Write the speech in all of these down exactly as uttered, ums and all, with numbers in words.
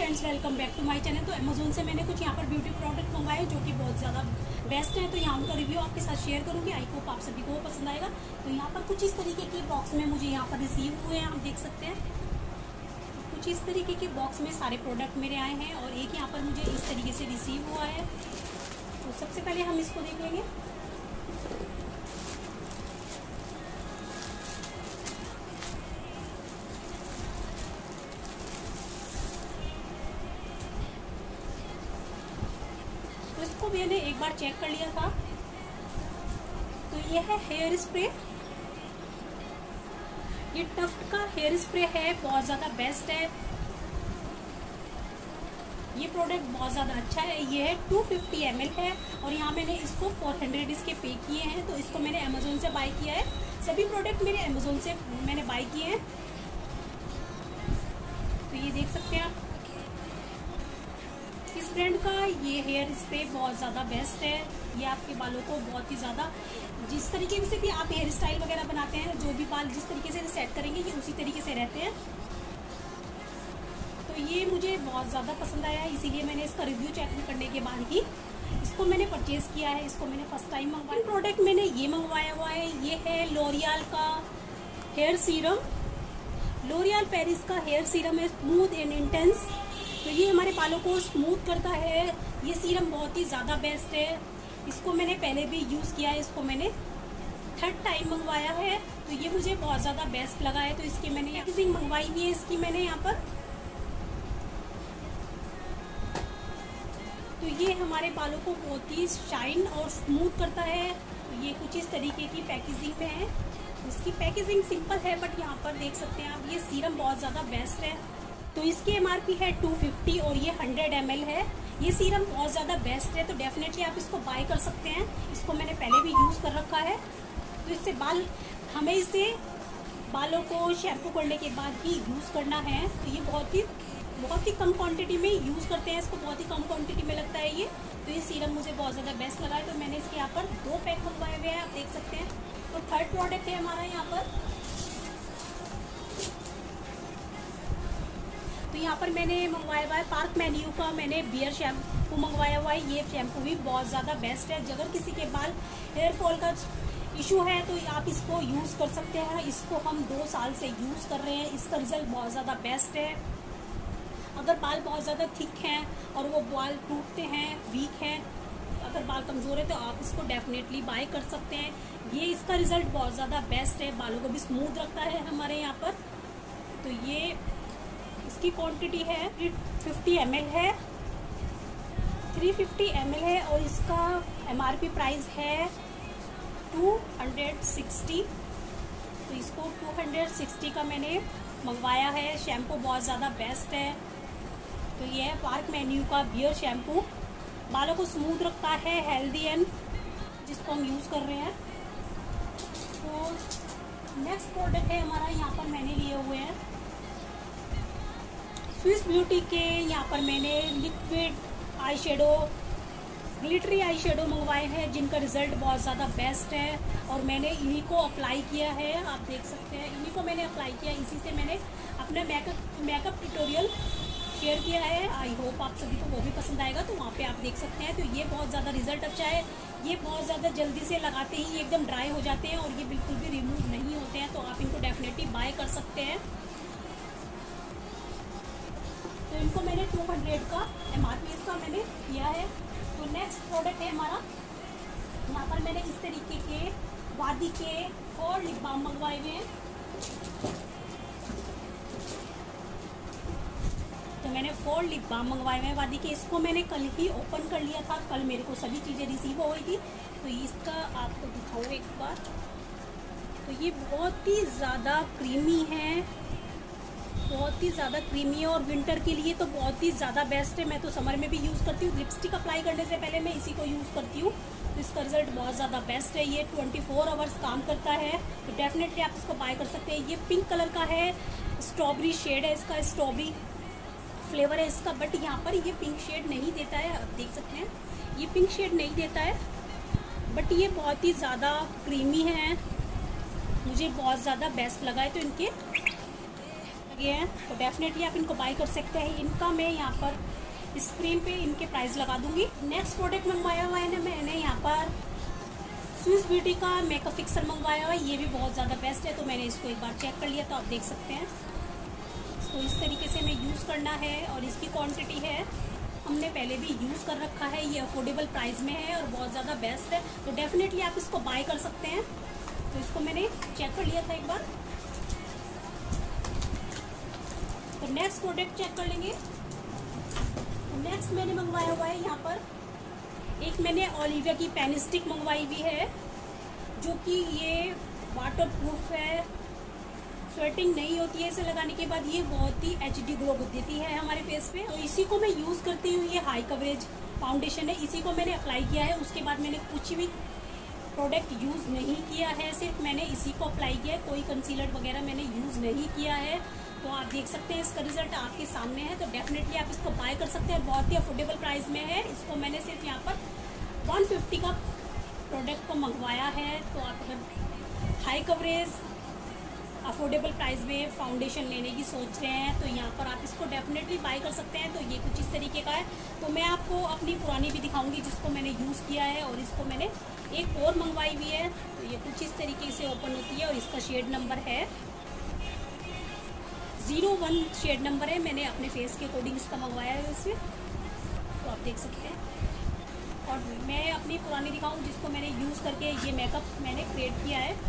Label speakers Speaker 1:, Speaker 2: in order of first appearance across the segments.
Speaker 1: Friends, welcome back to my channel. तो Amazon से मैंने कुछ यहाँ पर ब्यूटी प्रोडक्ट मंगवाए जो कि बहुत ज़्यादा बेस्ट है। तो यहाँ उनका रिव्यू आपके साथ शेयर करूँगी। आई होप आप सभी को वो पसंद आएगा। तो यहाँ पर कुछ इस तरीके के बॉक्स में मुझे यहाँ पर रिसीव हुए हैं, आप देख सकते हैं। कुछ इस तरीके के बॉक्स में सारे प्रोडक्ट मेरे आए हैं और एक यहाँ पर मुझे इस तरीके से रिसीव हुआ है। तो सबसे पहले हम इसको देख लेंगे। तो इसको मैंने एक बार चेक कर लिया था। तो ये है हेयर स्प्रे। ये टफ्ट का हेयर स्प्रे है, बहुत ज़्यादा बेस्ट है। ये प्रोडक्ट बहुत ज़्यादा अच्छा है। ये है टू फिफ्टी एम एल है और यहाँ मैंने इसको फोर हंड्रेड इसके पे किए हैं। तो इसको मैंने अमेजोन से बाय किया है। सभी प्रोडक्ट मेरे अमेजोन से मैंने बाय किए हैं। तो ये देख सकते हैं आप, इस ब्रांड का ये हेयर स्प्रे बहुत ज़्यादा बेस्ट है। ये आपके बालों को बहुत ही ज़्यादा, जिस तरीके से भी आप हेयर स्टाइल वगैरह बनाते हैं, जो भी बाल जिस तरीके से सेट करेंगे ये उसी तरीके से रहते हैं। तो ये मुझे बहुत ज़्यादा पसंद आया है, इसीलिए मैंने इसका रिव्यू चेक करने के बाद ही इसको मैंने परचेज़ किया है। इसको मैंने फर्स्ट टाइम मंगवाया। प्रोडक्ट मैंने ये मंगवाया हुआ है, ये है लॉरियल का हेयर सीरम। लॉरियल पेरिस का हेयर सीरम है, स्मूथ एंड इंटेंस। तो ये हमारे बालों को स्मूथ करता है। ये सीरम बहुत ही ज़्यादा बेस्ट है। इसको मैंने पहले भी यूज़ किया है। इसको मैंने थर्ड टाइम मंगवाया है। तो ये मुझे बहुत ज़्यादा बेस्ट लगा है। तो इसकी मैंने पैकेजिंग मंगवाई हुई है इसकी मैंने यहाँ पर। तो ये हमारे बालों को बहुत ही शाइन और स्मूथ करता है। तो ये कुछ इस तरीके की पैकेजिंग में है। इसकी पैकेजिंग सिंपल है, बट यहाँ पर देख सकते हैं आप, ये सीरम बहुत ज़्यादा बेस्ट है। तो इसकी एमआरपी है टू फिफ्टी और ये हंड्रेड एम एल है। ये सीरम बहुत ज़्यादा बेस्ट है। तो डेफिनेटली आप इसको बाय कर सकते हैं। इसको मैंने पहले भी यूज़ कर रखा है। तो इससे बाल, हमें इसे बालों को शैम्पू करने के बाद ही यूज़ करना है। तो ये बहुत ही बहुत ही कम क्वांटिटी में यूज़ करते हैं इसको, बहुत ही कम क्वांटिटी में लगता है ये। तो ये सीरम मुझे बहुत ज़्यादा बेस्ट लगा है। तो मैंने इसके यहाँ पर दो पैक मंगवाए हुए हैं, आप देख सकते हैं। तो थर्ड प्रोडक्ट है हमारा यहाँ पर। तो यहाँ पर मैंने मंगवाया हुआ है पार्क मेन्यू का, मैंने बियर शैम्पू मंगवाया हुआ है। ये शैम्पू भी बहुत ज़्यादा बेस्ट है। अगर किसी के बाल हेयर फॉल का इशू है तो आप इसको यूज़ कर सकते हैं। इसको हम दो साल से यूज़ कर रहे हैं। इसका रिजल्ट बहुत ज़्यादा बेस्ट है। अगर बाल बहुत ज़्यादा थिक हैं और वो बाल टूटते हैं, वीक हैं, अगर बाल कमज़ोर है तो आप इसको डेफिनेटली बाय कर सकते हैं। ये इसका रिजल्ट बहुत ज़्यादा बेस्ट है, बालों को भी स्मूथ रखता है हमारे यहाँ पर। तो ये इसकी क्वांटिटी है थ्री फिफ्टी एम एल है, थ्री फिफ्टी एम एल है और इसका एमआरपी प्राइस है टू हंड्रेड सिक्सटी। तो इसको टू हंड्रेड सिक्सटी का मैंने मंगवाया है। शैम्पू बहुत ज़्यादा बेस्ट है। तो ये है पार्क मेन्यू का बियर शैम्पू, बालों को स्मूथ रखता है, हेल्दी एंड, जिसको हम यूज़ कर रहे हैं। तो नेक्स्ट प्रोडक्ट है हमारा, यहाँ पर मैंने लिए हुए हैं स्विस ब्यूटी के। यहाँ पर मैंने liquid eye shadow, glittery eye shadow मंगवाए हैं, जिनका रिजल्ट बहुत ज़्यादा बेस्ट है। और मैंने इन्हीं को अप्लाई किया है, आप देख सकते हैं। इन्हीं को मैंने अप्लाई किया, इसी से मैंने अपना मेकअप मेकअप ट्यूटोरियल शेयर किया है। आई होप आप सभी को वो भी पसंद आएगा। तो वहाँ पे आप देख सकते हैं। तो ये बहुत ज़्यादा रिजल्ट अच्छा है। ये बहुत ज़्यादा जल्दी से लगाते ही एकदम ड्राई हो जाते हैं और ये बिल्कुल भी रिमूव नहीं होते हैं। तो आप इनको डेफिनेटली बाय कर सकते हैं। तो इनको मैंने टू हंड्रेड का एमआरपी इसका मैंने किया है। तो नेक्स्ट प्रोडक्ट है हमारा, यहाँ पर मैंने इस तरीके के वादी के और लिप बाम मंगवाए हुए हैं। तो मैंने फोर लिप बाम मंगवाए हुए हैं वादी के। इसको मैंने कल ही ओपन कर लिया था। कल मेरे को सभी चीज़ें रिसीव हो गई थी। तो इसका आपको दिखाऊँ एक बार। तो ये बहुत ही ज़्यादा क्रीमी है, बहुत ही ज़्यादा क्रीमी है और विंटर के लिए तो बहुत ही ज़्यादा बेस्ट है। मैं तो समर में भी यूज़ करती हूँ। लिपस्टिक अप्लाई करने से पहले मैं इसी को यूज़ करती हूँ। तो इसका रिजल्ट बहुत ज़्यादा बेस्ट है। ये ट्वेंटी फोर आवर्स काम करता है। तो डेफिनेटली आप इसको बाय कर सकते हैं। ये पिंक कलर का है, स्ट्रॉबेरी शेड है इसका, स्ट्रॉबेरी फ्लेवर है इसका। बट यहाँ पर ये पिंक शेड नहीं देता है, आप देख सकते हैं। ये पिंक शेड नहीं देता है, बट ये बहुत ही ज़्यादा क्रीमी है, मुझे बहुत ज़्यादा बेस्ट लगा है। तो इनके ये हैं तो डेफिनेटली आप इनको बाय कर सकते हैं। इनका मैं यहाँ पर स्क्रीन पे इनके प्राइस लगा दूंगी। नेक्स्ट प्रोडक्ट मंगवाया हुआ है ना मैंने यहाँ पर स्विस ब्यूटी का मेकअप फिक्सर मंगवाया हुआ है। ये भी बहुत ज़्यादा बेस्ट है, तो मैंने इसको एक बार चेक कर लिया तो आप देख सकते हैं। इसको इस तरीके से हमें यूज़ करना है और इसकी क्वांटिटी है, हमने पहले भी यूज़ कर रखा है। ये अफोर्डेबल प्राइस में है और बहुत ज़्यादा बेस्ट है, तो डेफिनेटली आप इसको बाय कर सकते हैं। तो इसको मैंने चेक कर लिया था एक बार। तो नेक्स्ट प्रोडक्ट चेक कर लेंगे। तो नेक्स्ट मैंने मंगवाया हुआ है यहाँ पर एक मैंने ओलिविया की पेन स्टिक मंगवाई हुई है, जो कि ये वाटर प्रूफ है, स्वेटिंग नहीं होती है इसे लगाने के बाद। ये बहुत ही एच डी ग्लो देती है हमारे फेस पे। तो इसी को मैं यूज़ करती हूँ। ये हाई कवरेज फाउंडेशन है, इसी को मैंने अप्लाई किया है। उसके बाद मैंने कुछ भी प्रोडक्ट यूज़ नहीं किया है, सिर्फ मैंने इसी को अप्लाई किया है। कोई कंसीलर वगैरह मैंने यूज़ नहीं किया है। तो आप देख सकते हैं इसका रिजल्ट आपके सामने है। तो डेफिनेटली आप इसको बाय कर सकते हैं, बहुत ही अफोर्डेबल प्राइस में है। इसको मैंने सिर्फ यहाँ पर वन फिफ्टी का प्रोडक्ट को मंगवाया है। तो आप अगर हाई कवरेज अफोर्डेबल प्राइस में फाउंडेशन लेने की सोच रहे हैं तो यहाँ पर आप इसको डेफिनेटली बाय कर सकते हैं। तो ये कुछ इस तरीके का है। तो मैं आपको अपनी पुरानी भी दिखाऊंगी जिसको मैंने यूज़ किया है, और इसको मैंने एक और मंगवाई हुई है। तो ये कुछ इस तरीके से ओपन होती है और इसका शेड नंबर है ज़ीरो वन शेड नंबर है। मैंने अपने फेस के अकॉर्डिंग इसका मंगवाया है इससे, तो आप देख सकते हैं। और मैं अपनी पुरानी दिखाऊं जिसको मैंने यूज़ करके ये मेकअप मैंने क्रिएट किया है।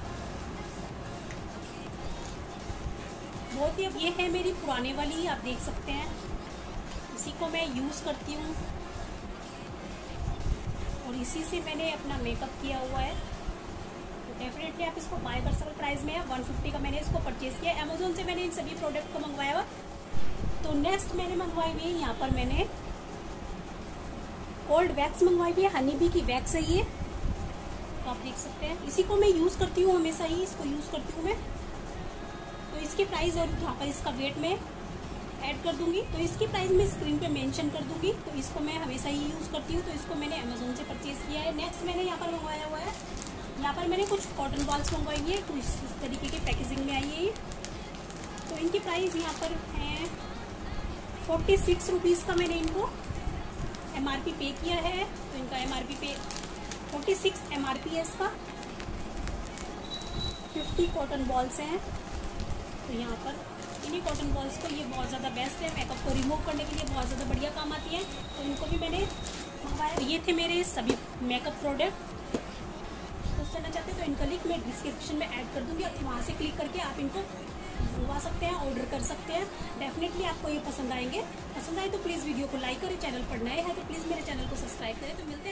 Speaker 1: बहुत ही, अब ये है मेरी पुराने वाली, आप देख सकते हैं। इसी को मैं यूज़ करती हूँ और इसी से मैंने अपना मेकअप किया हुआ है। तो डेफिनेटली आप इसको बाय कर सकते। प्राइस में है वन फिफ्टी का मैंने इसको परचेज़ किया। अमेजोन से मैंने इन सभी प्रोडक्ट को मंगवाया हुआ। तो नेक्स्ट मैंने मंगवाई हुई है यहाँ पर मैंने कोल्ड वैक्स मंगवाई हुई है, हनी बी की वैक्स है ये, तो आप देख सकते हैं। इसी को मैं यूज़ करती हूँ, हमेशा ही इसको यूज़ करती हूँ मैं। तो इसकी प्राइस और यहाँ पर इसका वेट में ऐड कर दूंगी। तो इसकी प्राइस मैं स्क्रीन पे मेंशन कर दूंगी। तो इसको मैं हमेशा ही यूज़ करती हूँ, तो इसको मैंने अमेजोन से परचेज़ किया है। नेक्स्ट मैंने यहाँ पर मंगवाया हुआ है, यहाँ पर मैंने कुछ कॉटन बॉल्स मंगवाई है, कुछ इस तरीके की पैकेजिंग में आई है। तो इनकी प्राइस यहाँ पर है फोर्टी सिक्स रुपीज़ का मैंने इनको एम आर पी पे किया है। तो इनका एम आर पी पे forty six M R P है इसका। फिफ्टी कॉटन बॉल्स हैं। तो यहाँ पर इन्हीं कॉटन बॉल्स को, ये बहुत ज़्यादा बेस्ट है, मेकअप को रिमूव करने के लिए बहुत ज़्यादा बढ़िया काम आती है। तो इनको भी मैंने मंगवाया। तो ये थे मेरे सभी मेकअप प्रोडक्ट। कुछ करना चाहते हैं तो इनका लिंक मैं डिस्क्रिप्शन में ऐड कर दूँगी, और वहाँ से क्लिक करके आप इनको मंगवा सकते हैं, ऑर्डर कर सकते हैं। डेफिनेटली आपको ये पसंद आएंगे। पसंद आए तो प्लीज़ वीडियो को लाइक करें, चैनल पर नए हैं तो प्लीज़ मेरे चैनल को सब्सक्राइब करें। तो मिलते हैं